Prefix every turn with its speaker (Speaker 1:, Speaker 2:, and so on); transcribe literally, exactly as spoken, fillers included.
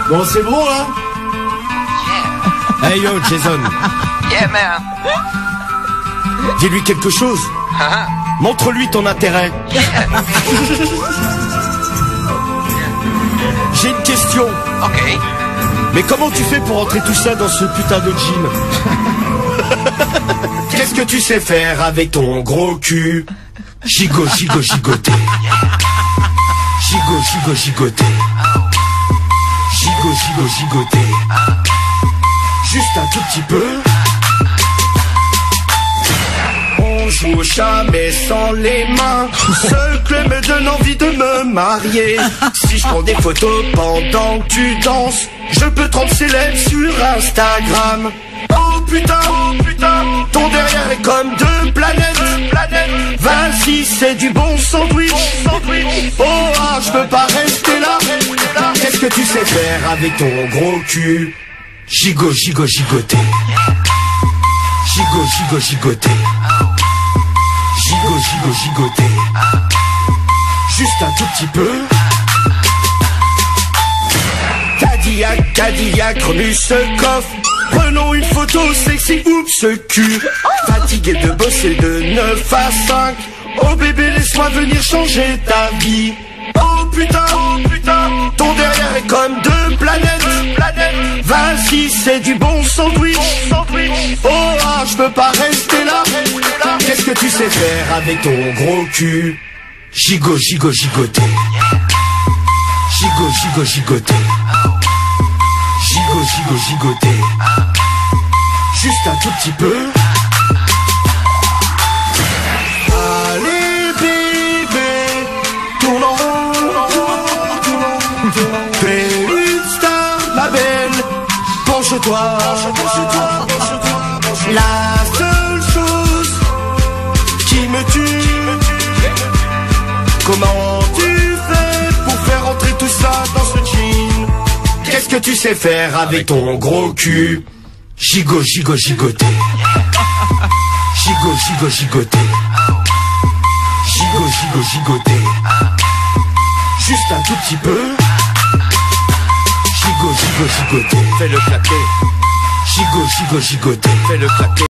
Speaker 1: Bon, c'est bon, là? Hey yo, Jason.
Speaker 2: Yeah, man.
Speaker 1: Dis-lui quelque chose.
Speaker 2: Uh-huh.
Speaker 1: Montre-lui ton intérêt.
Speaker 2: Yeah.
Speaker 1: J'ai une question.
Speaker 2: Ok.
Speaker 1: Mais comment tu fais pour entrer tout ça dans ce putain de gym? Qu'est-ce que tu sais faire avec ton gros cul? Gigot, gigot, gigoté. Gigot, gigot, gigoté. Gigot, gigot, gigoté. Juste un tout petit peu. On joue au chat mais sans les mains. Ce club me donne envie de me marier. Si je prends des photos pendant que tu danses, je peux te rendre célèbre sur Instagram. Oh putain, oh putain, ton derrière est comme deux planètes, deux planètes. Vas-y, c'est du bon sandwich, bon sandwich. Oh ah, je peux pas rester là. Qu'est-ce que tu sais faire avec ton gros cul? Gigot, gigot, gigoté. Gigot, gigot, gigoté. Gigot, gigot, gigoté. Juste un tout petit peu. Cadillac, Cadillac, remue ce coffre. Prenons une photo sexy, oups ce cul. Fatigué de bosser de neuf à cinq. Oh bébé, laisse-moi venir changer ta vie. Oh putain, oh putain, ton derrière est comme deux planètes, deux planètes. Vas-y, c'est du bon sandwich, bon sandwich. Oh ah, je peux pas rester là. Qu'est-ce que tu sais faire avec ton gros cul? Gigot, gigot, gigoté. Gigot, gigot, gigoté. Gigot, gigot, gigoté. Juste un tout petit peu. Allez bébé, tourne en rond. Fais une star, ma belle. Penche-toi. La seule chose qui me tue, comment tu fais pour faire entrer tout ça dans ce jean? Qu'est-ce que tu sais faire avec ton gros cul? Gigot, gigot, gigoté. Gigot, gigot, gigoté. Gigot, gigot, gigoté. Juste un tout petit peu. Gigot, gigot, gigoté.
Speaker 3: Fais-le claquer.
Speaker 1: Gigot, gigot, gigoté.
Speaker 3: Fais-le claquer.